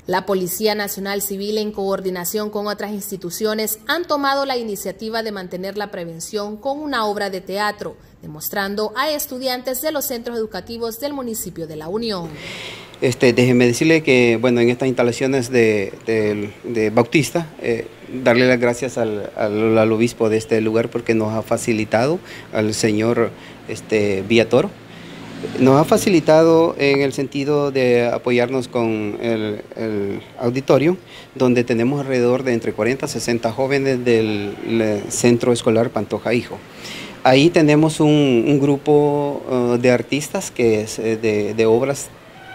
La Policía Nacional Civil, en coordinación con otras instituciones, han tomado la iniciativa de mantener la prevención con una obra de teatro, demostrando a estudiantes de los centros educativos del municipio de La Unión. Déjeme decirle que, bueno, en estas instalaciones de Bautista, darle las gracias al obispo de este lugar porque nos ha facilitado, al señor Villatoro, nos ha facilitado en el sentido de apoyarnos con el auditorio, donde tenemos alrededor de entre 40 a 60 jóvenes del Centro Escolar Pantoja Hijo. Ahí tenemos un grupo de artistas que es de obras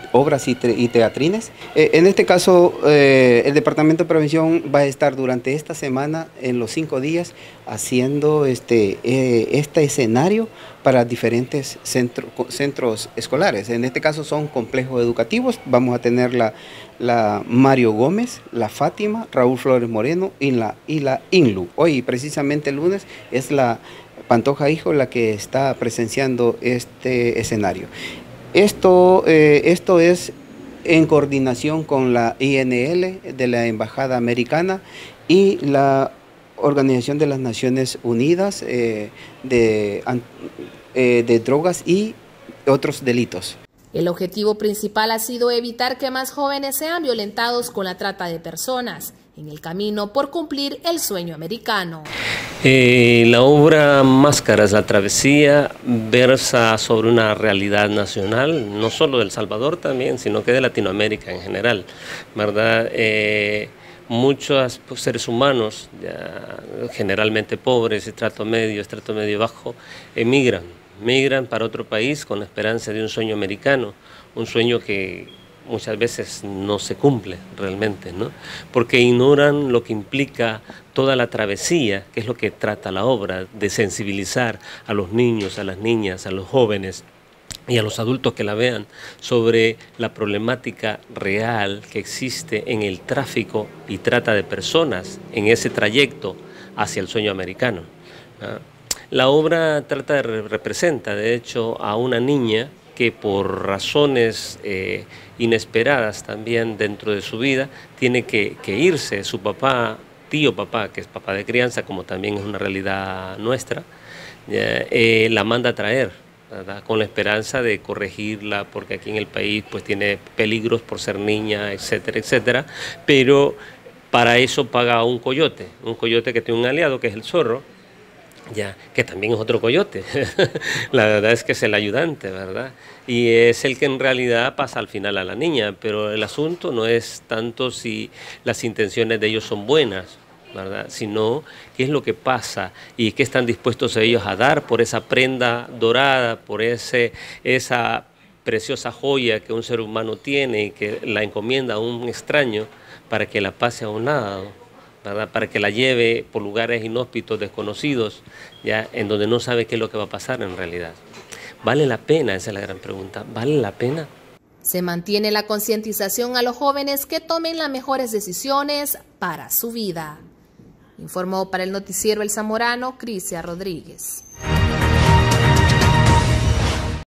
y teatrines. En este caso, el Departamento de Prevención va a estar durante esta semana, en los 5 días, haciendo este escenario para diferentes centros escolares. En este caso son complejos educativos. Vamos a tener la Mario Gómez, la Fátima, Raúl Flores Moreno y la INLU. Hoy, precisamente el lunes, es la Pantoja Hijo la que está presenciando este escenario. Esto es en coordinación con la INL de la Embajada Americana y la Organización de las Naciones Unidas de drogas y otros delitos. El objetivo principal ha sido evitar que más jóvenes sean violentados con la trata de personas, en el camino por cumplir el sueño americano. La obra Máscaras, la travesía, versa sobre una realidad nacional, no solo de El Salvador también, sino que de Latinoamérica en general, ¿verdad? Muchos seres humanos, generalmente pobres, estrato medio bajo, migran para otro país con la esperanza de un sueño americano, un sueño que muchas veces no se cumple realmente, ¿no? Porque ignoran lo que implica toda la travesía, que es lo que trata la obra, de sensibilizar a los niños, a las niñas, a los jóvenes y a los adultos que la vean sobre la problemática real que existe en el tráfico y trata de personas en ese trayecto hacia el sueño americano, ¿no? La obra representa, de hecho, a una niña que por razones inesperadas también dentro de su vida tiene que irse. Su papá, tío papá, que es papá de crianza, como también es una realidad nuestra, la manda a traer, ¿verdad? Con la esperanza de corregirla, porque aquí en el país pues tiene peligros por ser niña, etcétera, etcétera, pero para eso paga un coyote que tiene un aliado que es el zorro, que también es otro coyote. La verdad es que es el ayudante, ¿verdad? Y es el que en realidad pasa al final a la niña, pero el asunto no es tanto si las intenciones de ellos son buenas, ¿verdad? Sino qué es lo que pasa y qué están dispuestos ellos a dar por esa prenda dorada, por esa preciosa joya que un ser humano tiene y que la encomienda a un extraño para que la pase a un lado, ¿verdad? Para que la lleve por lugares inhóspitos, desconocidos, en donde no sabe qué es lo que va a pasar en realidad. ¿Vale la pena? Esa es la gran pregunta. ¿Vale la pena? Se mantiene la concientización a los jóvenes que tomen las mejores decisiones para su vida. Informó para el noticiero El Zamorano, Crisia Rodríguez.